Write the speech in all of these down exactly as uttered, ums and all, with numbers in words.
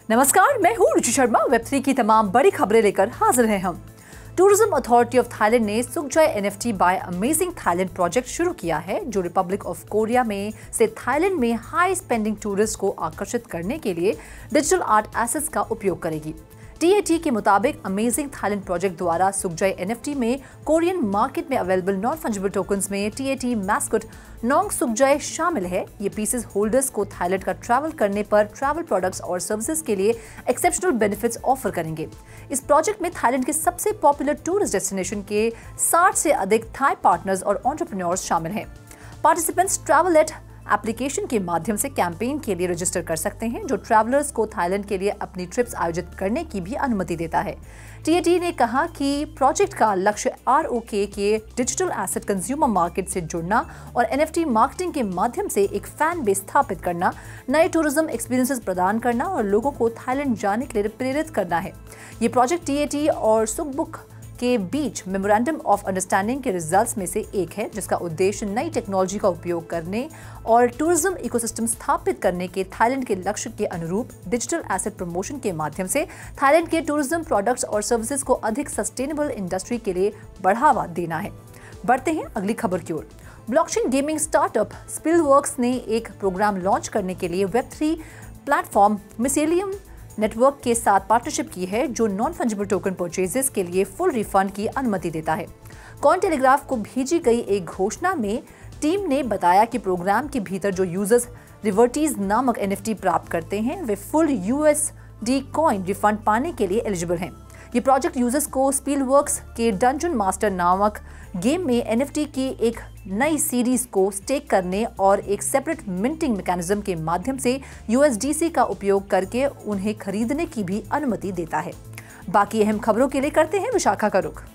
नमस्कार, मैं हूँ रुचि शर्मा। वेब थ्री की तमाम बड़ी खबरें लेकर हाजिर हैं हम। टूरिज्म अथॉरिटी ऑफ थाईलैंड ने Sukjai NFT by Amazing Thailand project शुरू किया है, जो रिपब्लिक ऑफ कोरिया में से थाईलैंड में हाई स्पेंडिंग टूरिस्ट को आकर्षित करने के लिए डिजिटल आर्ट एसेट्स का उपयोग करेगी। टीएटी के मुताबिक अमेजिंग थाईलैंड प्रोजेक्ट द्वारा सुखजॉय एनएफटी में कोरियन मार्केट में अवेलेबल नॉन फंजिबल टोकन्स में टीएटी मैस्कट नोंग सुखजॉय शामिल है। ये पीसेस होल्डर्स को थाईलैंड का ट्रैवल करने पर ट्रैवल प्रोडक्ट्स और सर्विसेज के लिए एक्सेप्शनल बेनिफिट्स ऑफर करेंगे। इस प्रोजेक्ट में थाईलैंड के सबसे पॉपुलर टूरिस्ट डेस्टिनेशन के साठ से अधिक थाई पार्टनर्स और एंटरप्रेन्योर्स शामिल हैं। पार्टिसिपेंट्स ट्रैवल एट एप्लीकेशन के माध्यम से कैंपेन के लिए रजिस्टर कर सकते हैं, जो ट्रैवलर्स को थाईलैंड के लिए अपनी ट्रिप्स आयोजित करने की भी अनुमति देता है। टीएटी ने कहा कि प्रोजेक्ट का लक्ष्य आरओके के डिजिटल एसेट कंज्यूमर मार्केट से जुड़ना और एनएफटी मार्केटिंग के माध्यम से एक फैन बेस स्थापित करना, नए टूरिज्म एक्सपीरियंसेस प्रदान करना और लोगों को थाईलैंड जाने के लिए प्रेरित करना है। ये प्रोजेक्ट टीएटी और सुखबुक के बीच मेमोरेंडम ऑफ अंडरस्टैंडिंग के रिजल्ट्स में से एक है, जिसका उद्देश्य नई टेक्नोलॉजी का उपयोग करने और टूरिज्म इकोसिस्टम स्थापित करने के थाईलैंड के लक्ष्य के अनुरूप डिजिटल एसेट प्रमोशन के माध्यम से थाईलैंड के टूरिज्म प्रोडक्ट्स और सर्विसेज को अधिक सस्टेनेबल इंडस्ट्री के लिए बढ़ावा देना है। बढ़ते हैं अगली खबर की ओर। ब्लॉकचेन गेमिंग स्टार्टअप स्पिलवर्क्स ने एक प्रोग्राम लॉन्च करने के लिए web three platform Mycelium network के साथ पार्टनरशिप की है, जो नॉन फंजिबल टोकन परचेजेस के लिए फुल रिफंड की अनुमति देता है। कॉइन टेलीग्राफ को भेजी गई एक घोषणा में टीम ने बताया कि प्रोग्राम के भीतर जो यूजर्स रिवर्टीज नामक एनएफटी प्राप्त करते हैं, वे फुल यूएसडी कॉइन रिफंड पाने के लिए एलिजिबल हैं। ये प्रोजेक्ट यूजर्स को स्पिलवर्क्स के डंजन मास्टर नामक गेम में एनएफटी की एक नई सीरीज को स्टेक करने और एक सेपरेट मिंटिंग मैकेनिज्म के माध्यम से यूएसडीसी का उपयोग करके उन्हें खरीदने की भी अनुमति देता है। बाकी अहम खबरों के लिए करते हैं विशाखा का रुख।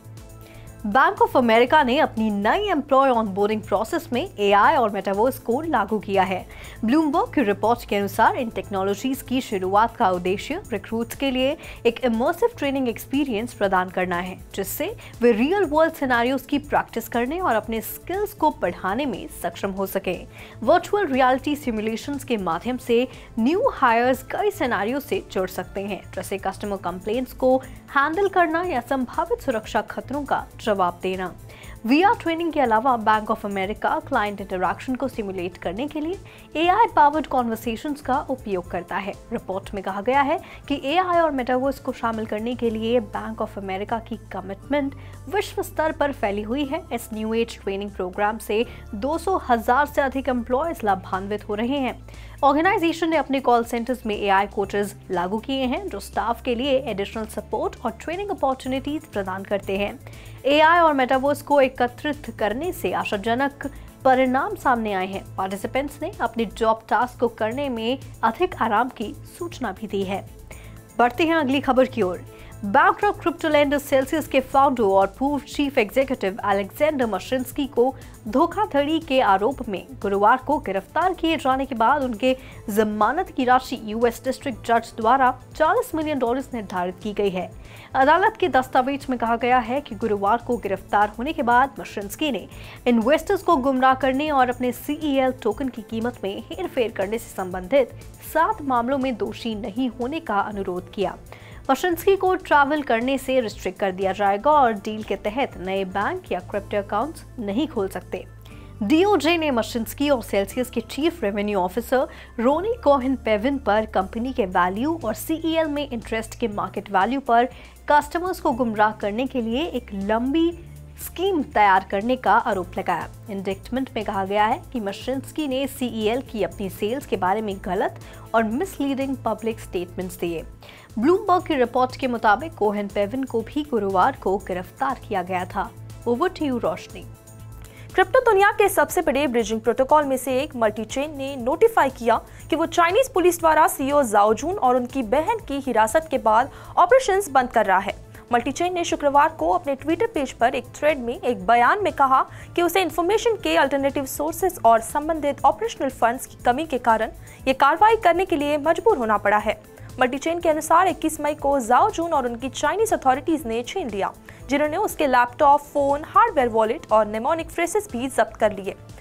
बैंक ऑफ अमेरिका ने अपनी नई एम्प्लॉय ऑनबोर्डिंग प्रोसेस में एआई और मेटावर्स को लागू किया है। ब्लूमबर्ग की रिपोर्ट के अनुसार इन टेक्नोलॉजीज की शुरुआत का उद्देश्य रिक्रूट्स के लिए एक इमर्सिव ट्रेनिंग एक्सपीरियंस प्रदान करना है, जिससे वे रियल वर्ल्ड सिनेरियोज की प्रैक्टिस करने और अपने स्किल्स को बढ़ाने में सक्षम हो सके। वर्चुअल रियलिटी सिमुलेशंस के माध्यम से न्यू हायर्स कई सिनेरियो से जुड़ सकते हैं, जैसे कस्टमर कंप्लेंट्स को हैंडल करना या संभावित सुरक्षा खतरों का जवाब देना। वीआर ट्रेनिंग के अलावा Bank of America client interaction को सिमुलेट करने के लिए एआई पावर्ड कॉन्वर्सेशंस का उपयोग करता है। रिपोर्ट में कहा गया है कि एआई और मेटावर्स को शामिल करने के लिए बैंक ऑफ अमेरिका की कमिटमेंट विश्व स्तर पर फैली हुई है। इस न्यू एज ट्रेनिंग प्रोग्राम से दो सौ हजार से अधिक एम्प्लॉयज लाभान्वित हो रहे हैं। ऑर्गेनाइजेशन ने अपने कॉल सेंटर्स में एआई कोचेस लागू किए हैं, जो स्टाफ के लिए एडिशनल सपोर्ट और ट्रेनिंग अपॉर्चुनिटीज प्रदान करते हैं। एआई और मेटावर्स को एकत्रित करने से आशाजनक परिणाम सामने आए हैं। पार्टिसिपेंट्स ने अपनी जॉब टास्क को करने में अधिक आराम की सूचना भी दी है। बढ़ते हैं अगली खबर की ओर। बैंकक्रप्ट क्रिप्टो लेंडर सेल्सियस के फाउंडर और पूर्व चीफ एग्जीक्यूटिव अलेक्जेंडर मशिंस्की को धोखाधड़ी के आरोप में गुरुवार को गिरफ्तार किए जाने के बाद उनके जमानत की राशि यूएस डिस्ट्रिक्ट जज द्वारा चालीस मिलियन डॉलर निर्धारित की गई है। अदालत के दस्तावेज में कहा गया है कि गुरुवार को गिरफ्तार होने के बाद मशिंस्की ने इन्वेस्टर्स को गुमराह करने और अपने सीईएल टोकन की कीमत में हेरफेर करने से संबंधित सात मामलों में दोषी नहीं होने का अनुरोध किया। मशिंस्की को ट्रैवल करने से रिस्ट्रिक्ट कर दिया जाएगा और डील के तहत नए बैंक या क्रिप्टो अकाउंट्स नहीं खोल सकते। डीओजे ने मशिंस्की और सेल्सियस के chief revenue officer Roni Cohen Pavon पर कंपनी के वैल्यू और सीईएल में इंटरेस्ट के मार्केट वैल्यू पर कस्टमर्स को गुमराह करने के लिए एक लंबी स्कीम तैयार करने का आरोप लगाया। इंडिक्टमेंट में कहा गया है कि मशिंस्की ने सीईएल की अपनी सेल्स के बारे में गलत और मिसलीडिंग पब्लिक स्टेटमेंट्स दिए। ब्लूमबर्ग की रिपोर्ट के मुताबिक कोहेन पेविन को भी गुरुवार को गिरफ्तार किया गया था। Over to you Roshni. Crypto दुनिया के सबसे बड़े ब्रिजिंग प्रोटोकॉल में से एक मल्टीचेन ने नोटिफाई किया कि वो चाइनीज पुलिस द्वारा सीईओ जाओ जून और उनकी बहन की हिरासत के बाद ऑपरेशंस बंद कर रहा है। मल्टीचेन ने शुक्रवार को अपने ट्विटर पेज पर एक थ्रेड में एक बयान में कहा कि उसे इंफॉर्मेशन के अल्टरनेटिव सोर्सेज और संबंधित ऑपरेशनल फंड्स की कमी के कारण ये कार्रवाई करने के लिए मजबूर होना पड़ा है। मल्टीचेन के अनुसार इक्कीस मई को जाओ जून और उनकी चाइनीज अथॉरिटीज ने छीन लिया, जिन्होंने उसके लैपटॉप, फोन, हार्डवेयर वॉलेट और नेमोनिक फ्रेसेस भी जब्त कर लिए।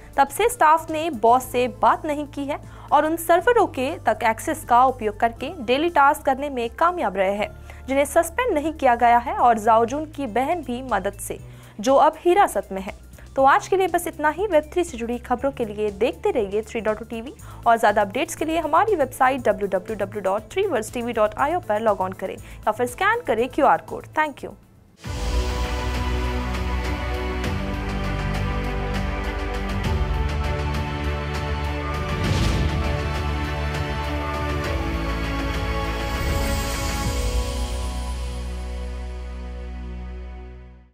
तब से स्टाफ ने बॉस से बात नहीं की है और उन सर्वरों के तक एक्सेस का उपयोग करके डेली टास्क करने में कामयाब रहे हैं, जिन्हें सस्पेंड नहीं किया गया है, और जाओजून की बहन भी मदद से, जो अब हिरासत में है। तो आज के लिए बस इतना ही। वेब थ्री से जुड़ी खबरों के लिए देखते रहिए थ्री डॉट टू टीवी और ज़्यादा अपडेट्स के लिए हमारी website W W W dot three verse T V dot I O पर लॉग ऑन करें या फिर स्कैन करें Q R code. Thank you.